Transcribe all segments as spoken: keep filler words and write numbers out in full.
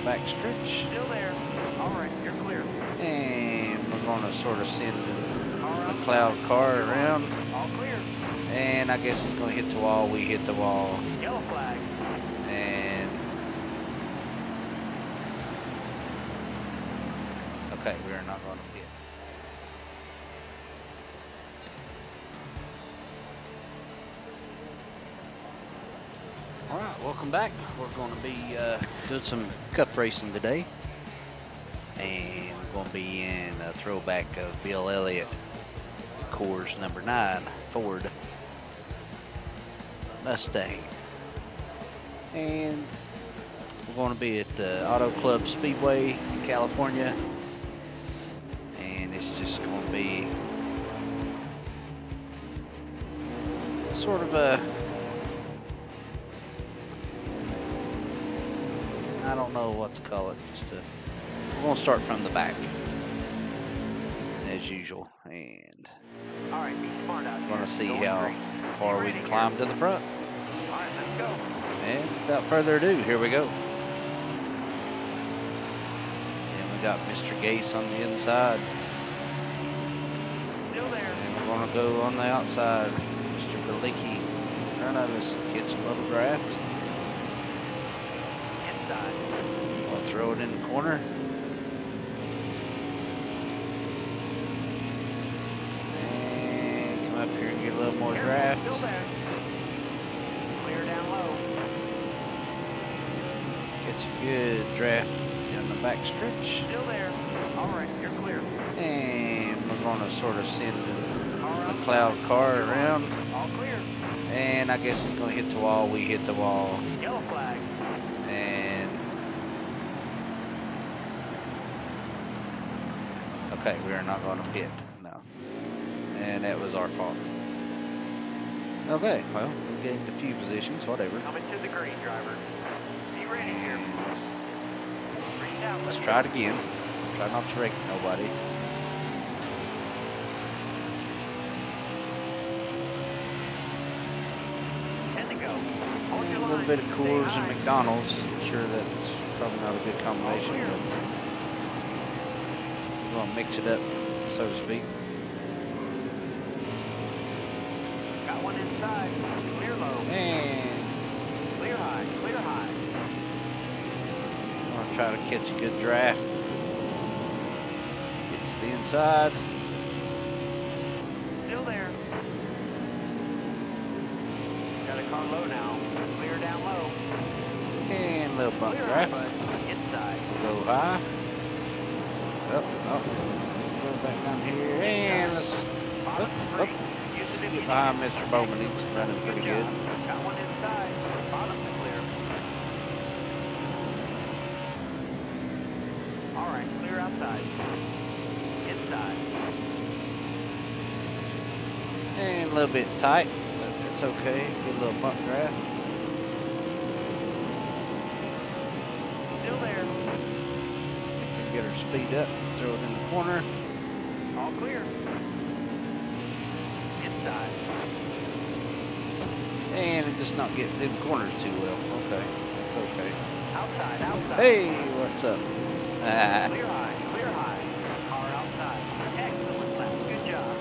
the back stretch. Still there. All right, you're clear. And we're going to sort of send the McLeod car around. All clear. And I guess it's going to hit the wall. We hit the wall. Yellow flag. And okay, we're not going to hit. All right, welcome back. We're going to be uh, doing some cup racing today, and we're going to be in a throwback of Bill Elliot, Coors number nine Ford Mustang. And we're going to be at the Auto Club Speedway in California, and it's just going to be sort of a, I don't know what to call it, just a, we're going to start from the back as usual, and All right, be smart out we're there. going to see Going how green. far Be we ready can here. climb to the front. All right, let's go. And without further ado, here we go. And we got Mister Gase on the inside. Still there. And we're going to go on the outside. Mister Galicki in front of us, catch a little draft. Inside. We'll throw it in the corner. And come up here and get a little more Careful, draft. Still there. Clear down low. Catch a good draft down the back stretch. Still there. All right, you're clear. And we're going to sort of send the Car McLeod car around. All clear. And I guess it's going to hit the wall. We hit the wall. Yellow flag. And okay, we are not going to hit. No. And that was our fault. Okay, well, we gained a few positions, whatever. Coming to the green, driver. Be ready here. Green out. Let's try it again. Try not to wreck nobody. ten to go. Hold your A little line. bit of Stay Coors high. and McDonald's. I'm sure that's probably not a good combination, clear. but we're going to mix it up, so to speak. Got one inside. Clear low. And Clear high. Clear high. I'm going to try to catch a good draft. Get to the inside. Still there. Got a car low now. Clear down low. And a little bump Clear high, draft. bud. Inside. Go high. Up, up. Go back down here. And let's Bottom up, three. up. Use it if Get you behind need Mister Bowman. He's running it. pretty Good good. job. Got one inside. Bottom's clear. All right, clear outside. Inside. And a little bit tight, but that's okay. Get a little bump draft. Still there. If we get her speed up, throw it in the corner. All clear. Inside. And it just not getting through the corners too well. Okay, that's okay. Outside, outside. Hey, what's up? Ah, Clear high, clear high. Car outside. Excellent lap. Good job.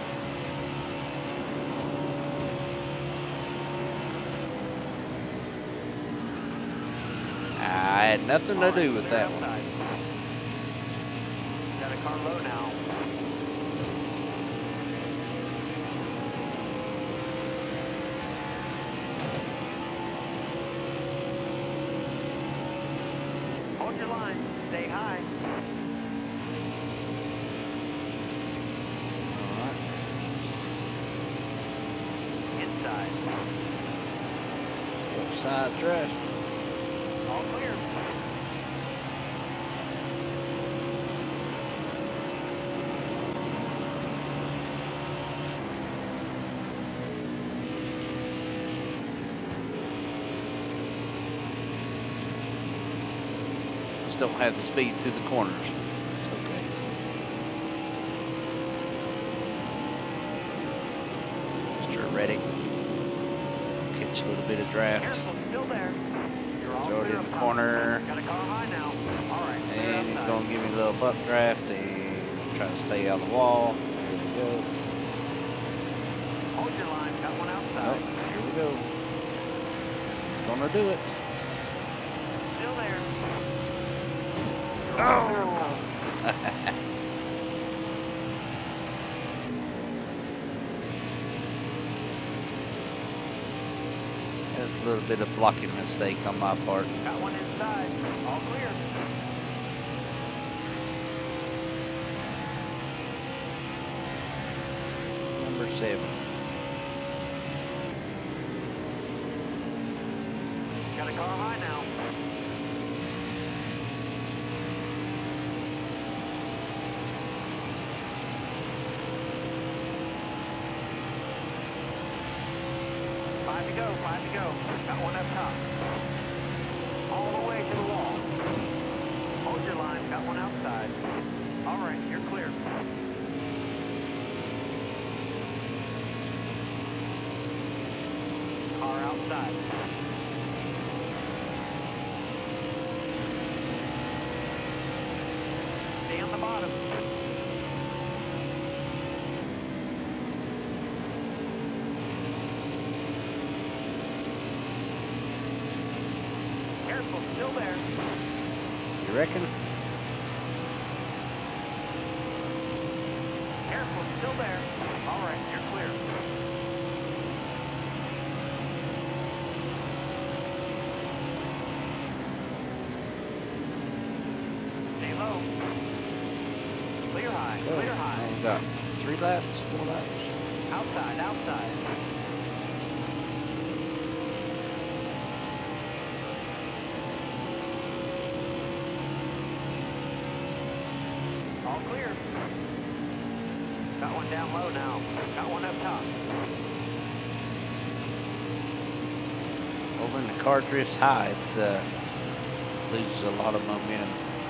I had nothing to do with that one. Outside. Got a car low now. Hold your line. Stay high. All right. Inside. Outside draft. All clear. Just don't have the speed through the corners. It's okay. Mister Reddick. Catch a little bit of draft. Careful, still there. You're all Throw it clear in up the top. corner. Got a car high now. up updraft and try to stay on the wall. Here we go. Hold your line. Got one outside. Oh, here we go. It's gonna do it. Still there. Oh! That's a little bit of blocking mistake on my part. Got one inside. All clear. Number seven. Got a car high now. Five to go, five to go. Got one up top. All the way to the wall. Hold your line. Got one outside. All right, you're clear. Car outside. Stay on the bottom. Careful, still there. You reckon? Careful, still there. All right, you're clear. Stay low. Clear high, Go. clear high. We got three laps, four laps. Outside, outside. All clear. Got one down low now. Got one up top. Well, when the car drifts high, it uh, loses a lot of momentum.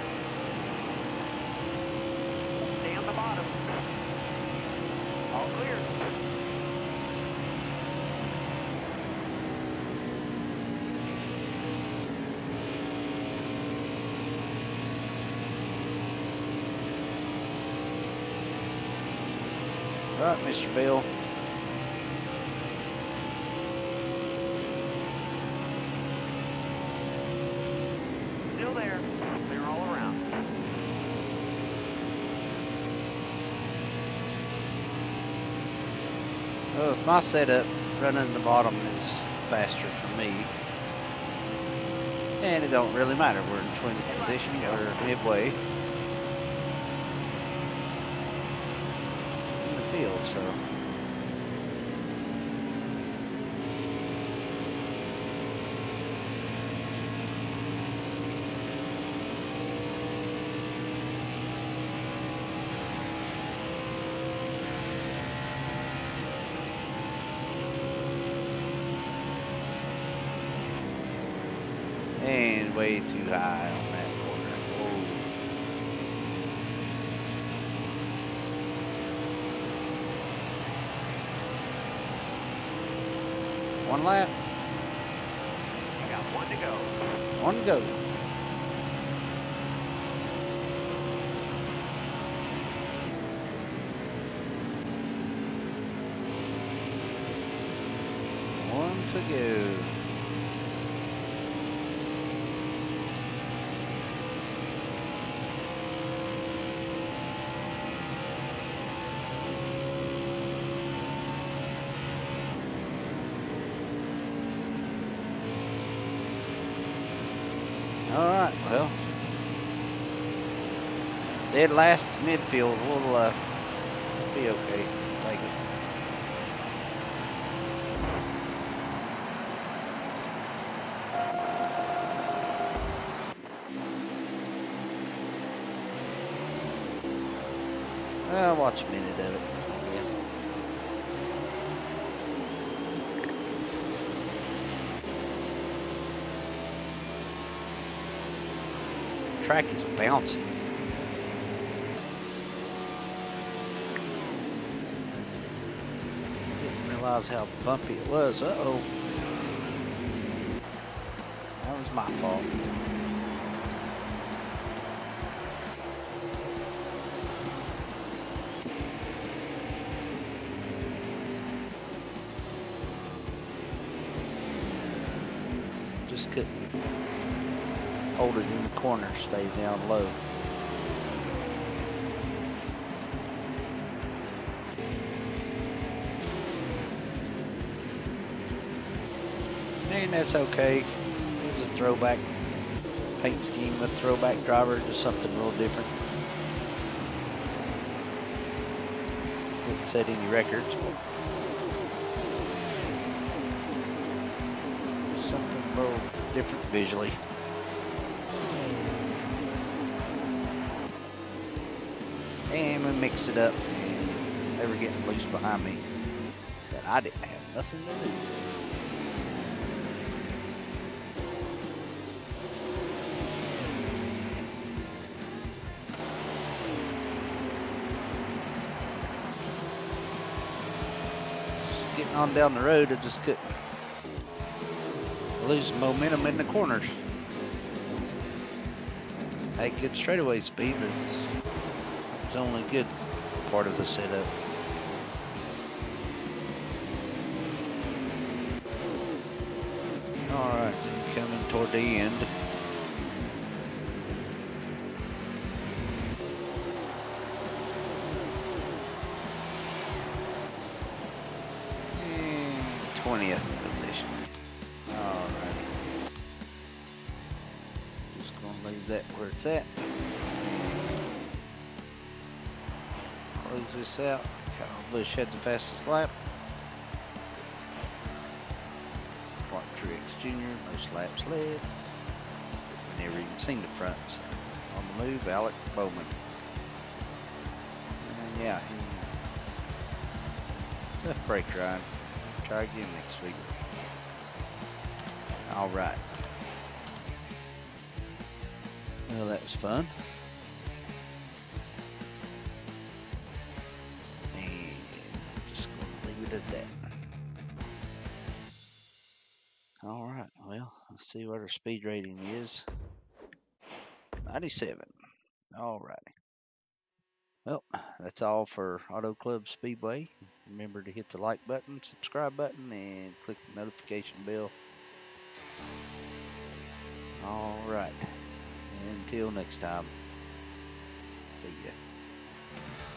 Stay on the bottom. All clear. All right, Mister Bill. Still there. Clear all around. Well, with my setup, running the bottom is faster for me. And it don't really matter. We're in twentieth position or midway in the field, so. And way too high on that corner. Whoa. One lap. You got one to go. One to go. One to go. All right, well, dead last midfield, we'll uh, be okay. Take it. I'll watch a minute of it, I guess. Track is bouncy. Didn't realize how bumpy it was. Uh-oh. That was my fault. just couldn't hold it in the corner, stay down low. And that's okay. It was a throwback paint scheme, a throwback driver, just something a little different. Didn't set any records, but just something a little different visually. And we mixed it up, and they were getting loose behind me that I didn't have nothing to do with. Getting on down the road, I just couldn't lose momentum in the corners. I had good straightaway speed, but it was only good part of the setup. All right, coming toward the end. twentieth position. Alrighty. Just gonna leave that where it's at. Close this out. Kyle Busch had the fastest lap. Mark Truex Junior, most laps led. We never even seen the front. So on the move, Alec Bowman. And yeah, he, tough brake ride. Try again next week. All right. Well, that was fun. And just gonna leave it at that. All right. Well, let's see what our speed rating is. ninety-seven. All right. Well, that's all for Auto Club Speedway. Remember to hit the like button, subscribe button, and click the notification bell. All right. Until next time, see ya.